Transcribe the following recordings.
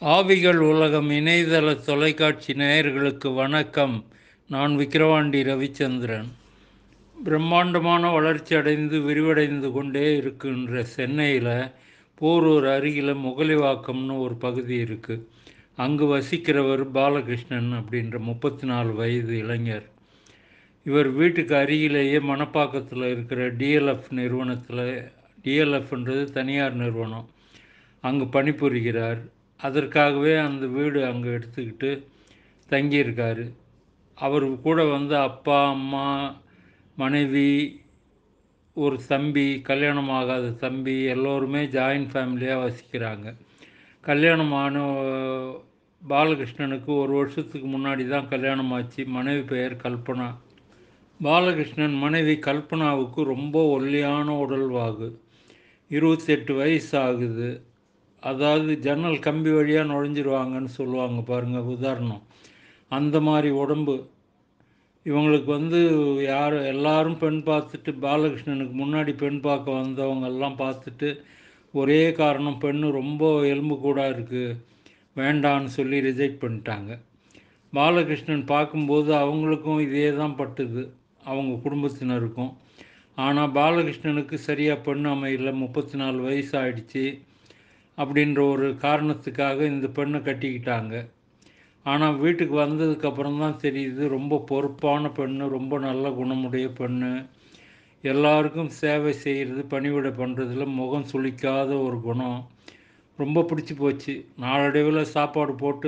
ஆவிகள் உலகம் இணையதள தொலைக்காட்சி நேயர்களுக்கு வணக்கம். நான் விக்கிரவாண்டி ரவிச்சந்திரன். பிரம்மாண்டமான வளர்ச்சி அடைந்து விரிவடைந்து கொண்டே இருக்கின்ற சென்னையில் போரூர் அருகில் முகலிவாக்கம்னு ஒரு பகுதி இருக்குது. அங்கு வசிக்கிறவர் பாலகிருஷ்ணன் அப்படின்ற 34 வயது இளைஞர். இவர் வீட்டுக்கு அருகிலேயே மணப்பாக்கத்தில் இருக்கிற டிஎல்எஃப் நிறுவனத்தில், டிஎல்எஃப்ன்றது தனியார் நிறுவனம், அங்கு பணிபுரிகிறார். அதற்காகவே அந்த வீடு அங்கே எடுத்துக்கிட்டு தங்கியிருக்காரு. அவர் கூட வந்து அப்பா, அம்மா, மனைவி, ஒரு தம்பி, கல்யாணம் ஆகாத தம்பி, எல்லோருமே ஜாயின்ட் ஃபேமிலியாக வசிக்கிறாங்க. கல்யாணமான பாலகிருஷ்ணனுக்கு ஒரு வருஷத்துக்கு முன்னாடி தான் கல்யாணம் ஆச்சு. மனைவி பெயர் கல்பனா. பாலகிருஷ்ணன் மனைவி கல்பனாவுக்கு ரொம்ப ஒல்லியான உடல்வாகு. 28 வயசு ஆகுது. அதாவது ஜன்னல் கம்பி வழியாக நுழைஞ்சிருவாங்கன்னு சொல்லுவாங்க பாருங்கள், உதாரணம். அந்த மாதிரி உடம்பு. இவங்களுக்கு வந்து எல்லாரும் பெண் பார்த்துட்டு, பாலகிருஷ்ணனுக்கு முன்னாடி பெண் பார்க்க வந்தவங்கெல்லாம் பார்த்துட்டு ஒரே காரணம், பெண்ணு ரொம்ப எலும்பு கூட இருக்குது, வேண்டான்னு சொல்லி ரிஜெக்ட் பண்ணிட்டாங்க. பாலகிருஷ்ணன் பார்க்கும்போது அவங்களுக்கும் இதே தான் பட்டுது, அவங்க குடும்பத்தினருக்கும். ஆனால் பாலகிருஷ்ணனுக்கு சரியாக பெண் அமையல. 34 வயசு ஆயிடுச்சு அப்படின்ற ஒரு காரணத்துக்காக இந்த பெண்ணை கட்டிக்கிட்டாங்க. ஆனால் வீட்டுக்கு வந்ததுக்கப்புறம் தான் தெரியுது, ரொம்ப பொறுப்பான பெண்ணு, ரொம்ப நல்ல குணமுடைய பெண்ணு, எல்லாருக்கும் சேவை செய்கிறது, பணிவிடை பண்ணுறதுல முகம் சுளிக்காத ஒரு குணம். ரொம்ப பிடிச்சி போச்சு. நாளடைவில் சாப்பாடு போட்டு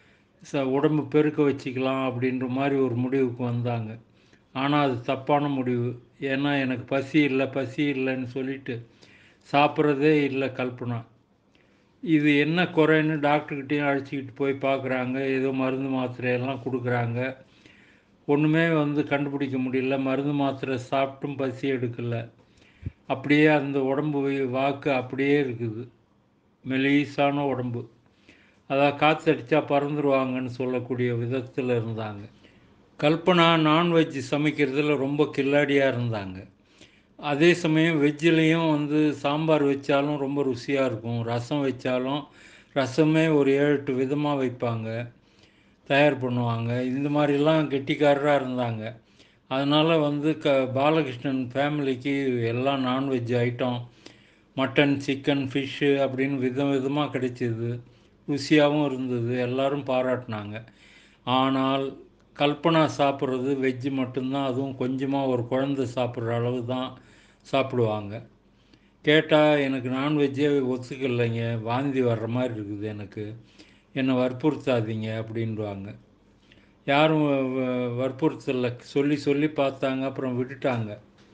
உடம்பு பெருக்க வச்சுக்கலாம் அப்படின்ற மாதிரி ஒரு முடிவுக்கு வந்தாங்க. ஆனால் அது தப்பான முடிவு. ஏன்னா எனக்கு பசி இல்லைன்னு சொல்லிட்டு சாப்பிட்றதே இல்லை கல்பனா. இது என்ன குறைன்னு டாக்டர்கிட்டையும் அழைச்சிக்கிட்டு போய் பார்க்குறாங்க. ஏதோ மருந்து மாத்திரையெல்லாம் கொடுக்குறாங்க. ஒன்றுமே வந்து கண்டுபிடிக்க முடியல. மருந்து மாத்திரை சாப்பிட்டும் பசி எடுக்கலை. அப்படியே அந்த உடம்பு வாக்கு அப்படியே இருக்குது, மெலிசான உடம்பு. அதாவது காற்றடிச்சா பறந்துருவாங்கன்னு சொல்லக்கூடிய விதத்தில் இருந்தாங்க. கல்பனா நான்வெஜ் சமைக்கிறதுல ரொம்ப கில்லாடியாக இருந்தாங்க. அதே சமயம் வெஜ்ஜிலையும் வந்து சாம்பார் வச்சாலும் ரொம்ப ருசியாக இருக்கும். ரசம் வச்சாலும் ரசமே ஒரு 7-8 விதமாக வைப்பாங்க, தயார் பண்ணுவாங்க. இந்த மாதிரிலாம் கெட்டிக்காரராக இருந்தாங்க. அதனால் வந்து பாலகிருஷ்ணன் ஃபேமிலிக்கு எல்லாம் non veg item, mutton, chicken, fish அப்படின்னு விதம் விதமாக கிடைச்சிது. ருசியாகவும் இருந்தது, எல்லோரும் பாராட்டினாங்க. ஆனால் கல்பனா சாப்பிட்றது வெஜ்ஜு மட்டும்தான். அதுவும் கொஞ்சமாக, ஒரு குழந்தை சாப்பிட்ற அளவு தான் சாப்பிடுவாங்க. கேட்டால் எனக்கு நான்வெஜ்ஜே ஒத்துக்கலைங்க, வாந்தி வர்ற மாதிரி இருக்குது எனக்கு, என்னை வற்புறுத்தாதீங்க அப்படின்வாங்க. யாரும் வற்புறுத்தலை. சொல்லி சொல்லி பார்த்தாங்க, அப்புறம் விட்டுட்டாங்க.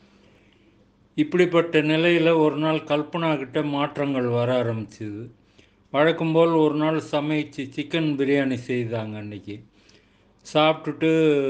இப்படிப்பட்ட நிலையில் ஒரு நாள் கல்பனா கிட்ட மாற்றங்கள் வர ஆரம்பிச்சிது. வழக்கம்போல் ஒரு நாள் சமைச்சு சிக்கன் பிரியாணி செய்தாங்க. அன்றைக்கி சாப்பிட்டுட்டு,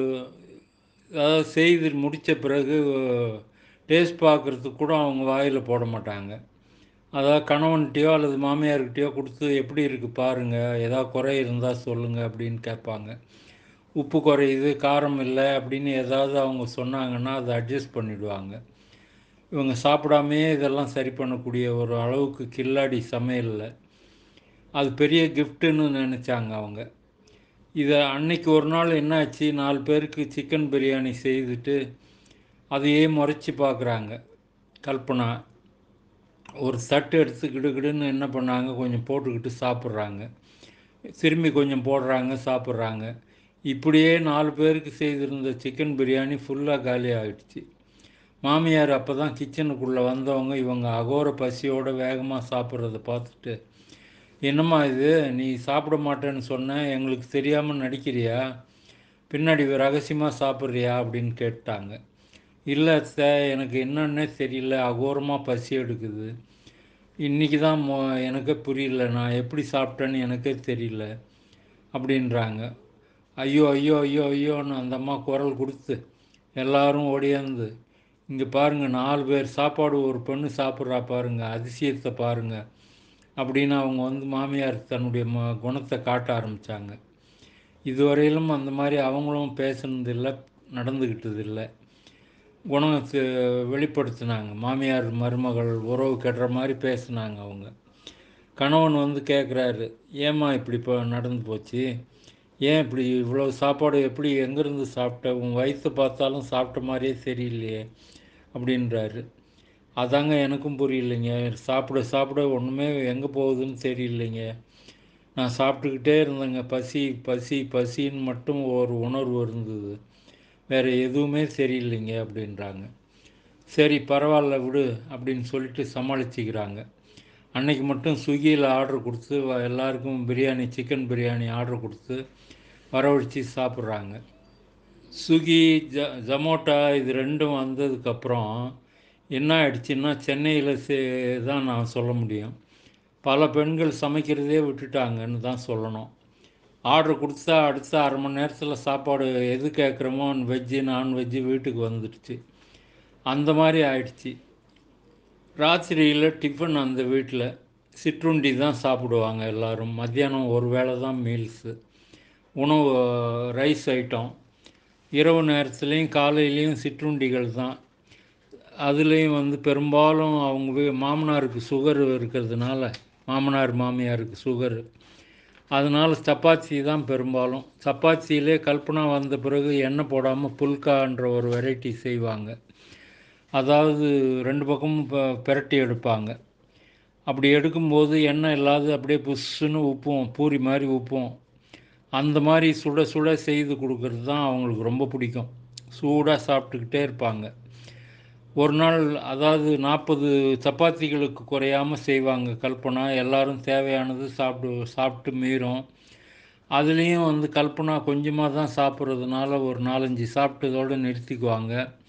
அதாவது செய்து முடித்த பிறகு டேஸ்ட் பார்க்குறதுக்கு கூட அவங்க வாயில் போட மாட்டாங்க. அதாவது கணவன்கிட்டையோ அல்லது மாமியார்கிட்டையோ கொடுத்து எப்படி இருக்குது பாருங்கள், ஏதாவது குறை இருந்தால் சொல்லுங்கள் அப்படின்னு கேட்பாங்க. உப்பு குறையுது, காரம் இல்லை அப்படின்னு ஏதாவது அவங்க சொன்னாங்கன்னா அதை அட்ஜஸ்ட் பண்ணிவிடுவாங்க. இவங்க சாப்பிடாமையே இதெல்லாம் சரி பண்ணக்கூடிய ஒரு அளவுக்கு கில்லாடி சமையலில். அது பெரிய கிஃப்ட்டுன்னு நினச்சாங்க அவங்க. இதை அன்னைக்கு ஒரு நாள் என்னாச்சு, 4 பேருக்கு சிக்கன் பிரியாணி செய்துட்டு அதையே முறைச்சி பார்க்குறாங்க கல்பனா. ஒரு தட்டு எடுத்து கிடுகிடுன்னு என்ன பண்ணாங்க, கொஞ்சம் போட்டுக்கிட்டு சாப்பிட்றாங்க. திரும்பி கொஞ்சம் போடுறாங்க, சாப்பிட்றாங்க. இப்படியே 4 பேருக்கு செய்திருந்த சிக்கன் பிரியாணி ஃபுல்லாக காலி ஆகிடுச்சு. மாமியார் அப்போ தான் கிச்சனுக்குள்ளே வந்தவங்க, இவங்க அகோர பசியோடு வேகமாக சாப்பிட்றத பார்த்துட்டு, என்னம்மா இது, நீ சாப்பிட மாட்டேன்னு சொன்ன, எங்களுக்கு தெரியாமல் நடிக்கிறியா, பின்னாடி ரகசியமாக சாப்பிட்றியா அப்படின்னு கேட்டாங்க. இல்லை சார், எனக்கு என்னன்னே தெரியல, அகோரமாக பசி எடுக்குது, இன்றைக்கி தான் எனக்கே புரியல, நான் எப்படி சாப்பிட்டேன்னு எனக்கே தெரியல அப்படின்றாங்க. ஐயோ ஐயோ ஐயோ ஐயோன்னு அந்த அம்மா குரல் கொடுத்து எல்லாரும் ஓடியாந்து, இங்கே பாருங்கள், 4 பேர் சாப்பாடு ஒரு பெண்ணு சாப்பிட்றா பாருங்கள், அதிசயத்தை பாருங்கள் அப்படின்னு அவங்க வந்து மாமியார் தன்னுடைய குணத்தை காட்ட ஆரம்பித்தாங்க. இதுவரையிலும் அந்த மாதிரி அவங்களும் பேசுனதில்லை, நடந்துக்கிட்டதில்லை. குணத்தை வெளிப்படுத்தினாங்க. மாமியார் மருமகள் உறவு கெடுற மாதிரி பேசுனாங்க அவங்க. கணவன் வந்து கேட்குறாரு, ஏம்மா இப்படி இப்போ நடந்து போச்சு, ஏன் இப்படி இவ்வளோ சாப்பாடு எப்படி எங்கேருந்து சாப்பிட்ட, உன் வயிற்று பார்த்தாலும் சாப்பிட்ட மாதிரியே தெரியலையே அப்படின்றாரு. அதாங்க எனக்கும் புரியலைங்க, சாப்பிட சாப்பிட ஒன்றுமே எங்கே போகுதுன்னு தெரியலைங்க, நான் சாப்பிட்டுக்கிட்டே இருந்தேங்க, பசி பசி பசின்னு மட்டும் ஒரு உணர்வு இருந்தது, வேறு எதுவுமே தெரியலைங்க அப்படின்றாங்க. சரி பரவாயில்ல விடு அப்படின்னு சொல்லிட்டு சமாளிச்சுக்கிறாங்க. அன்னைக்கு மட்டும் ஸ்விக்கியில் ஆர்டர் கொடுத்து எல்லாருக்கும் பிரியாணி, சிக்கன் பிரியாணி ஆர்டர் கொடுத்து வரவழைச்சி சாப்பிட்றாங்க. ஸ்விக்கி, ஜொமோட்டோ இது ரெண்டும் வந்ததுக்கப்புறம் என்ன ஆயிடுச்சுன்னா, சென்னையில் தான் நான் சொல்ல முடியும், பல பெண்கள் சமைக்கிறதே விட்டுட்டாங்கன்னு தான் சொல்லணும். ஆர்டர் கொடுத்தா அடுத்த அரை மணி நேரத்தில் சாப்பாடு எது கேட்குறோமோ வெஜ்ஜு நான்வெஜ்ஜு வீட்டுக்கு வந்துடுச்சு. அந்த மாதிரி ஆயிடுச்சு. ராத்திரியில் டிஃபன் அந்த வீட்டில் சிற்றுண்டி தான் சாப்பிடுவாங்க எல்லோரும். மத்தியானம் ஒரு வேளை தான் மீல்ஸு உணவு, ரைஸ் ஐட்டம். இரவு நேரத்துலேயும் காலையிலையும் சிற்றுண்டிகள் தான். அதுலேயும் வந்து பெரும்பாலும் அவங்க மாமனாருக்கு சுகர் இருக்கிறதுனால, மாமனார் மாமியாருக்கு சுகரு, அதனால் சப்பாத்தி தான் பெரும்பாலும். சப்பாத்தியிலே கல்பனா வந்த பிறகு எண்ணெய் போடாமல் புல்கான்ற ஒரு வெரைட்டி செய்வாங்க. அதாவது ரெண்டு பக்கமும் பிரட்டி எடுப்பாங்க. அப்படி எடுக்கும்போது எண்ணெய் இல்லாத அப்படியே புஷ்ஷுன்னு உப்பும், பூரி மாதிரி உப்பும். அந்த மாதிரி சுட சுட செய்து கொடுக்கறது தான் அவங்களுக்கு ரொம்ப பிடிக்கும். சூடாக சாப்பிட்டுக்கிட்டே இருப்பாங்க. ஒரு நாள் அதாவது 40 சப்பாத்திகளுக்கு குறையாமல் செய்வாங்க கல்பனா. எல்லோரும் தேவையானது சாப்பிட்டு மீறும். அதுலேயும் வந்து கல்பனா கொஞ்சமாக தான் சாப்பிட்றதுனால ஒரு 4-5 சாப்பிட்டதோடு நிறுத்திக்குவாங்க.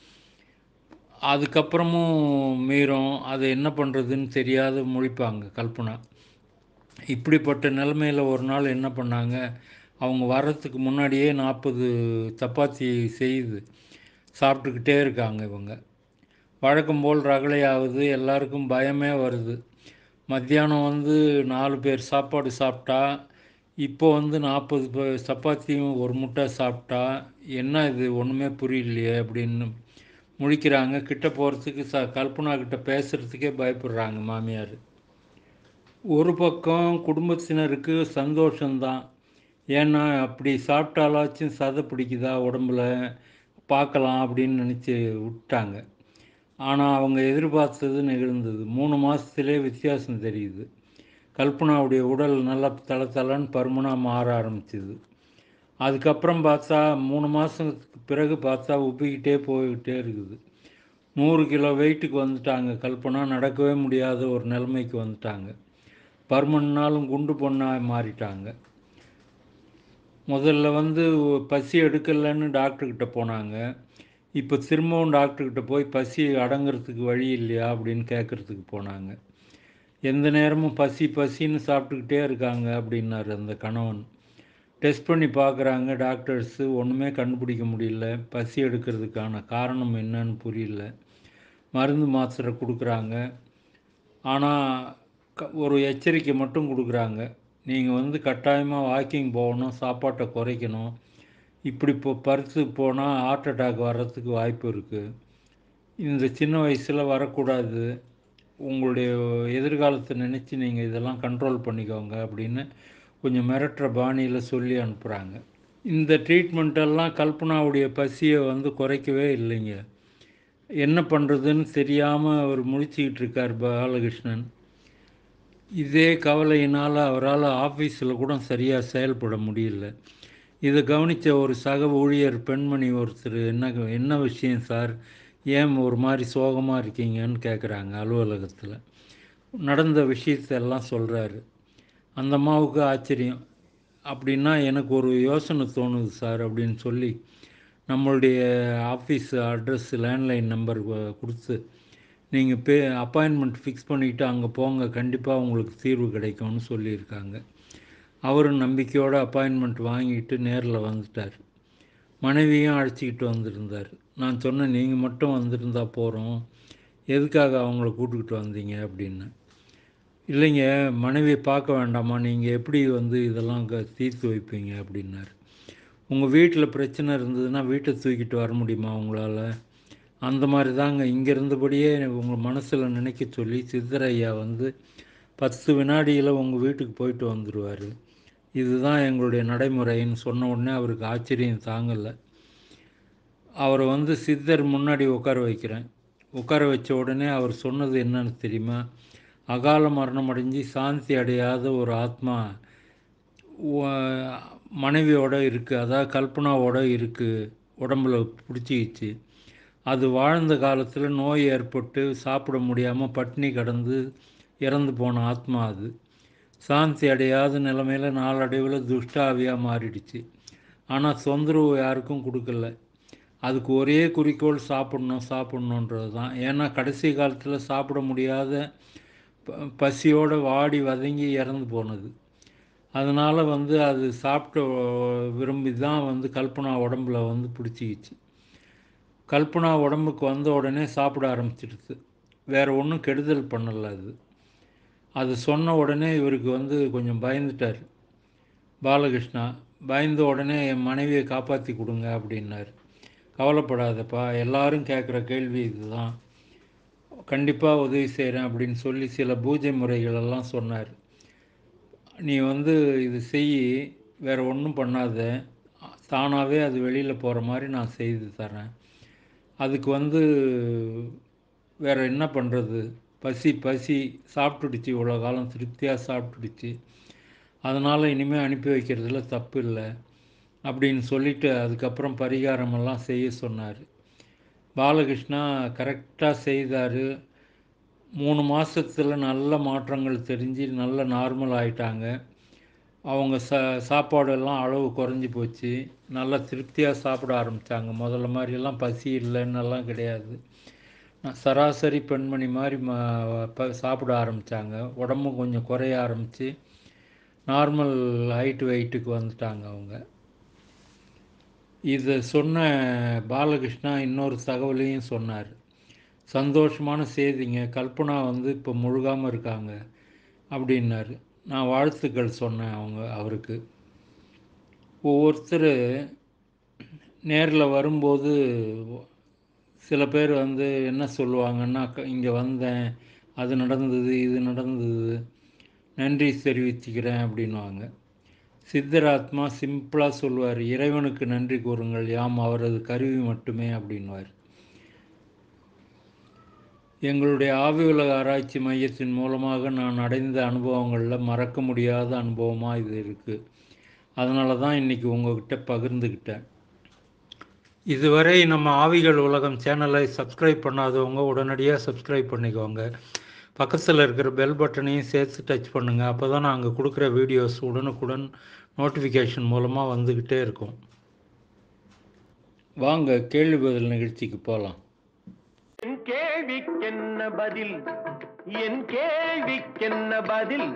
அதுக்கப்புறமும் மீறும். அது என்ன பண்ணுறதுன்னு தெரியாத முழிப்பாங்க கல்பனா. இப்படிப்பட்ட நிலைமையில் ஒரு நாள் என்ன பண்ணாங்க, அவங்க வர்றதுக்கு முன்னாடியே 40 சப்பாத்தி செய்து சாப்பிட்டுக்கிட்டே இருக்காங்க இவங்க. வழக்கம் போல் ரகளையாகுது, எல்லாருக்கும் பயமே வருது. மத்தியானம் வந்து 4 பேர் சாப்பாடு சாப்பிட்டா, இப்போ வந்து 40 சப்பாத்தியும் ஒரு முட்டை சாப்பிட்டா, என்ன இது ஒன்றுமே புரியலையே அப்படின்னு முழிக்கிறாங்க. கிட்ட போகிறதுக்கு கல்பனா கிட்ட பேசுகிறதுக்கே பயப்படுறாங்க மாமியார். ஒரு பக்கம் குடும்பத்தினருக்கு சந்தோஷந்தான், ஏன்னா அப்படி சாப்பிட்டாலாச்சும் சதை பிடிக்குதா உடம்புல பார்க்கலாம் அப்படின்னு நினச்சி விட்டாங்க. ஆனால் அவங்க எதிர்பார்த்தது நிகழ்ந்தது. 3 மாதத்துலேயே வித்தியாசம் தெரியுது. கல்பனாவுடைய உடல் நல்லா தளன்னு பருமனாக மாற ஆரம்பிச்சிது. அதுக்கப்புறம் பார்த்தா 3 மாதத்துக்கு பிறகு பார்த்தா உப்பிக்கிட்டே போய்கிட்டே இருக்குது. 100 கிலோ வெயிட்டுக்கு வந்துட்டாங்க கல்பனா. நடக்கவே முடியாத ஒரு நிலைமைக்கு வந்துட்டாங்க. பருமன்னாலும் குண்டு பொண்ணாக மாறிட்டாங்க. முதல்ல வந்து பசி எடுக்கலைன்னு டாக்டர்கிட்ட போனாங்க. இப்போ திரும்பவும் டாக்டர்கிட்ட போய் பசி அடங்கிறதுக்கு வழி இல்லையா அப்படின்னு கேட்குறதுக்கு போனாங்க. எந்த நேரமும் பசி பசின்னு சாப்பிட்டுக்கிட்டே இருக்காங்க அப்படின்னாரு அந்த கணவன். டெஸ்ட் பண்ணி பார்க்குறாங்க டாக்டர்ஸு, ஒன்றுமே கண்டுபிடிக்க முடியல. பசி எடுக்கிறதுக்கான காரணம் என்னன்னு புரியல. மருந்து மாத்திரை கொடுக்குறாங்க. ஆனால் ஒரு எச்சரிக்கை மட்டும் கொடுக்குறாங்க, நீங்கள் வந்து கட்டாயமாக வாக்கிங் போகணும், சாப்பாட்டை குறைக்கணும். இப்படி பருத்து போனால் ஹார்ட் அட்டாக் வர்றதுக்கு வாய்ப்பு இருக்குது. இந்த சின்ன வயசில் வரக்கூடாது. உங்களுடைய எதிர்காலத்தை நினச்சி நீங்கள் இதெல்லாம் கண்ட்ரோல் பண்ணிக்கோங்க அப்படின்னு கொஞ்சம் மிரட்டுற பாணியில் சொல்லி அனுப்புகிறாங்க. இந்த ட்ரீட்மெண்ட்டெல்லாம் கல்பனாவுடைய பசியை வந்து குறைக்கவே இல்லைங்க. என்ன பண்ணுறதுன்னு தெரியாமல் அவர் முழிச்சிக்கிட்டு இருக்கார் பாலகிருஷ்ணன். இதே கவலையினால் அவரால் ஆஃபீஸில் கூட சரியாக செயல்பட முடியல. இதை கவனித்த ஒரு சக ஊழியர் பெண்மணி ஒருத்தர், என்ன விஷயம் சார், ஏன் ஒரு மாதிரி சோகமாக இருக்கீங்கன்னு கேட்குறாங்க அலுவலகத்தில். நடந்த விஷயத்தெல்லாம் சொல்கிறாரு. அந்த அம்மாவுக்கு ஆச்சரியம். அப்படின்னா எனக்கு ஒரு யோசனை தோணுது சார் அப்படின்னு சொல்லி நம்மளுடைய ஆஃபீஸ் அட்ரஸ், லேண்ட்லைன் நம்பர் கொடுத்து நீங்கள் அப்பாயின்மெண்ட் ஃபிக்ஸ் பண்ணிவிட்டு அங்கே போங்க, கண்டிப்பாக உங்களுக்கு தீர்வு கிடைக்கும்னு சொல்லியிருக்காங்க. அவரும் நம்பிக்கையோடு அப்பாயின்மெண்ட் வாங்கிட்டு நேரில் வந்துட்டார். மனைவியும் அழைச்சிக்கிட்டு வந்திருந்தார். நான் சொன்னேன், நீங்கள் மட்டும் வந்திருந்தா போகிறோம், எதுக்காக அவங்கள கூப்பிட்டுக்கிட்டு வந்தீங்க அப்படின்னு. இல்லைங்க, மனைவியை பார்க்க வேண்டாமா, நீங்கள் எப்படி வந்து இதெல்லாம் தீர்த்து வைப்பீங்க அப்படின்னார். உங்கள் வீட்டில் பிரச்சனை இருந்ததுன்னா வீட்டை தூக்கிட்டு வர முடியுமா உங்களால்? அந்த மாதிரி தாங்க, இங்கே இருந்தபடியே உங்கள் மனசில் நினைக்க சொல்லி சித்தரையா வந்து 10 வினாடியில் உங்கள் வீட்டுக்கு போயிட்டு வந்துடுவார். இதுதான் எங்களுடைய நடைமுறைன்னு சொன்ன உடனே அவருக்கு ஆச்சரியம் தாங்கலை. அவரை சித்தர் முன்னாடி உட்கார வைக்கிறேன். உட்கார வச்ச உடனே அவர் சொன்னது என்னன்னு தெரியுமா? அகால மரணம் அடைஞ்சு சாந்தி அடையாத ஒரு ஆத்மா மனைவியோடு இருக்குது, அதாவது கல்பனாவோடு இருக்குது, உடம்புல பிடிச்சிக்கிச்சு. அது வாழ்ந்த காலத்தில் நோய் ஏற்பட்டு சாப்பிட முடியாமல் பட்டினி கடந்து இறந்து போன ஆத்மா. அது சாந்தி அடையாத நிலைமையில் நாளடைவில் துஷ்டாவியாக மாறிடுச்சு. ஆனால் தொந்தரவு யாருக்கும் கொடுக்கல. அதுக்கு ஒரே குறிக்கோள் சாப்பிட்ணுன்றது தான். ஏன்னா கடைசி காலத்தில் சாப்பிட முடியாத பசியோடு வாடி வதங்கி இறந்து போனது. அதனால் அது சாப்பிட்ட விரும்பி தான் கல்பனா உடம்புல பிடிச்சிக்கிச்சு. கல்பனா உடம்புக்கு வந்த உடனே சாப்பிட ஆரம்பிச்சிடுது. வேறு ஒன்றும் கெடுதல் பண்ணலை. அது சொன்ன உடனே இவருக்கு கொஞ்சம் பயந்துட்டார். பாலகிருஷ்ணா பயந்த உடனே என் மனைவியை காப்பாற்றி கொடுங்க அப்படின்னார். கவலைப்படாதப்பா, எல்லாரும் கேட்குற கேள்வி இதுதான், கண்டிப்பாக உதவி செய்கிறேன் அப்படின்னு சொல்லி சில பூஜை முறைகளெல்லாம் சொன்னார். நீ இது செய், வேறு ஒன்றும் பண்ணாத, தானாகவே அது வெளியில் போகிற மாதிரி நான் செய்து தரேன். அதுக்கு வேறு என்ன பண்ணுறது, பசி சாப்பிட்டுடுச்சு, இவ்வளோ காலம் திருப்தியாக சாப்பிட்டுடுச்சு, அதனால் இனிமேல் அனுப்பி வைக்கிறதுல தப்பு இல்லை அப்படின்னு சொல்லிவிட்டு அதுக்கப்புறம் பரிகாரமெல்லாம் செய்ய சொன்னார். பாலகிருஷ்ணா கரெக்டாக செய்தார். 3 மாதத்தில் நல்ல மாற்றங்கள் தெரிஞ்சு நல்ல நார்மல் ஆகிட்டாங்க. அவங்க சாப்பாடெல்லாம் அளவு குறைஞ்சி போச்சு. நல்லா திருப்தியாக சாப்பிட ஆரம்பித்தாங்க. முதல்ல மாதிரியெல்லாம் பசி இல்லைன்னெல்லாம் கிடையாது. சராசரி பெண்மணி மாதிரி சாப்பிட ஆரம்பித்தாங்க. உடம்பும் கொஞ்சம் குறைய ஆரம்பித்து நார்மல் வெயிட்டுக்கு வந்துட்டாங்க அவங்க. இதை சொன்ன பாலகிருஷ்ணா இன்னொரு தகவலையும் சொன்னார். சந்தோஷமான செய்திங்க, கல்பனா இப்போ முழுகாமல் இருக்காங்க அப்படின்னாரு. நான் வாழ்த்துக்கள் சொன்னேன் அவருக்கு. ஒவ்வொருத்தர் நேரில் வரும்போது சில பேர் என்ன சொல்லுவாங்கன்னா, இங்கே வந்தேன், அது நடந்தது, இது நடந்தது, நன்றி தெரிவிச்சுக்கிறேன் அப்படின்வாங்க. சித்தராத்மா சிம்பிளாக சொல்லுவார், இறைவனுக்கு நன்றி கூறுங்கள், யாம் அவரது கருவி மட்டுமே அப்படின்வார். எங்களுடைய ஆவி உலக ஆராய்ச்சி மையத்தின் மூலமாக நான் அடைந்த அனுபவங்களில் மறக்க முடியாத அனுபவமாக இது இருக்குது. அதனால தான் இன்றைக்கி உங்கள்கிட்ட பகிர்ந்துக்கிட்டேன். இதுவரை நம்ம ஆவிகள் உலகம் சேனலை சப்ஸ்கிரைப் பண்ணாதவங்க உடனடியாக சப்ஸ்கிரைப் பண்ணிக்கோங்க. பக்கத்தில் இருக்கிற பெல் பட்டனையும் சேர்த்து டச் பண்ணுங்கள். அப்போ தான் நாங்கள் கொடுக்குற வீடியோஸ் உடனுக்குடன் நோட்டிஃபிகேஷன் மூலமாக வந்துக்கிட்டே இருக்கும். வாங்க கேள்வி பதில் நிகழ்ச்சிக்கு போகலாம். என் கேள்விக்கென்ன பதில், என் கேள்விக்கென்ன பதில்.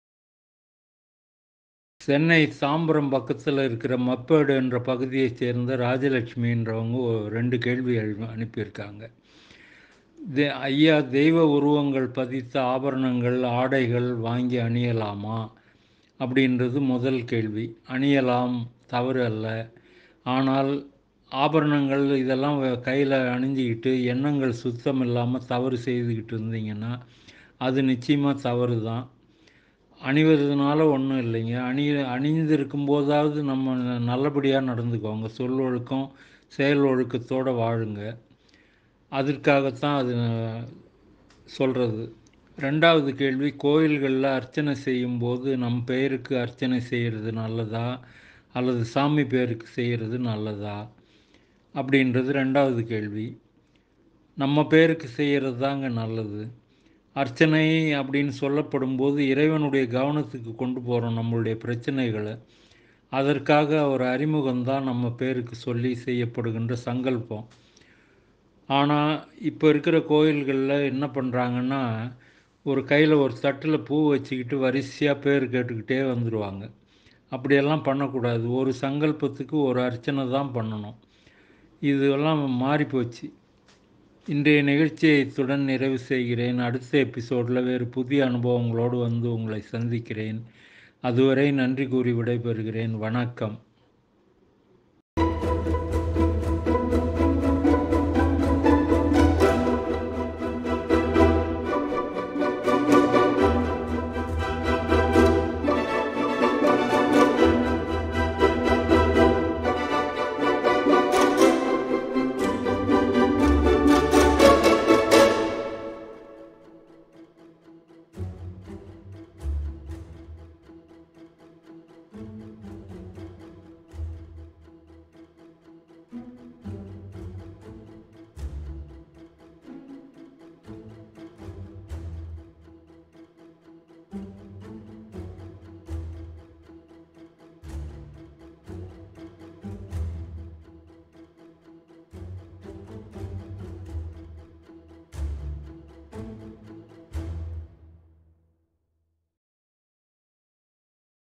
சென்னை தாம்பரம் பக்கத்தில் இருக்கிற மப்பேடு என்ற பகுதியைச் சேர்ந்த ராஜலட்சுமின்றவங்க 2 கேள்வி அனுப்பியிருக்காங்க. ஐயா, தெய்வ உருவங்கள் பதித்த ஆபரணங்கள், ஆடைகள் வாங்கி அணியலாமா அப்படின்றது முதல் கேள்வி. அணியலாம், தவறு அல்ல. ஆனால் ஆபரணங்கள் இதெல்லாம் கையில் அணிஞ்சிக்கிட்டு எண்ணங்கள் சுத்தம் இல்லாமல் தவறு செய்துக்கிட்டு இருந்தீங்கன்னா அது நிச்சயமாக தவறு தான். அணிவதுனால ஒன்றும் இல்லைங்க. அணிந்திருக்கும் போதாவது நம்ம நல்லபடியாக நடந்துக்கோங்க, சொல் ஒழுக்கம் செயல் ஒழுக்கத்தோடு வாழுங்க. அதற்காகத்தான் அது சொல்கிறது. 2வது கேள்வி, கோயில்களில் அர்ச்சனை செய்யும்போது நம் பெயருக்கு அர்ச்சனை செய்கிறது நல்லதா அல்லது சாமி பேருக்கு செய்கிறது நல்லதா அப்படின்றது 2வது கேள்வி. நம்ம பேருக்கு செய்கிறது தாங்க நல்லது. அர்ச்சனை அப்படின்னு சொல்லப்படும் போது இறைவனுடைய கவனத்துக்கு கொண்டு போகிறோம் நம்மளுடைய பிரச்சனைகளை. அதற்காக ஒரு அறிமுகம்தான் நம்ம பேருக்கு சொல்லி செய்யப்படுகின்ற சங்கல்பம். ஆனால் இப்போ இருக்கிற கோயில்களில் என்ன பண்ணுறாங்கன்னா, ஒரு கையில் ஒரு தட்டில் பூ வச்சுக்கிட்டு வரிசையாக பேர் கேட்டுக்கிட்டே வந்துடுவாங்க. அப்படியெல்லாம் பண்ணக்கூடாது. ஒரு சங்கல்பத்துக்கு ஒரு அர்ச்சனை தான் பண்ணணும். இதெல்லாம் மாறிப்போச்சு. இன்றைய நிகழ்ச்சியை இத்துடன் நிறைவு செய்கிறேன். அடுத்த எபிசோடில் வேறு புதிய அனுபவங்களோடு உங்களை சந்திக்கிறேன். அதுவரை நன்றி கூறி விடைபெறுகிறேன். வணக்கம்.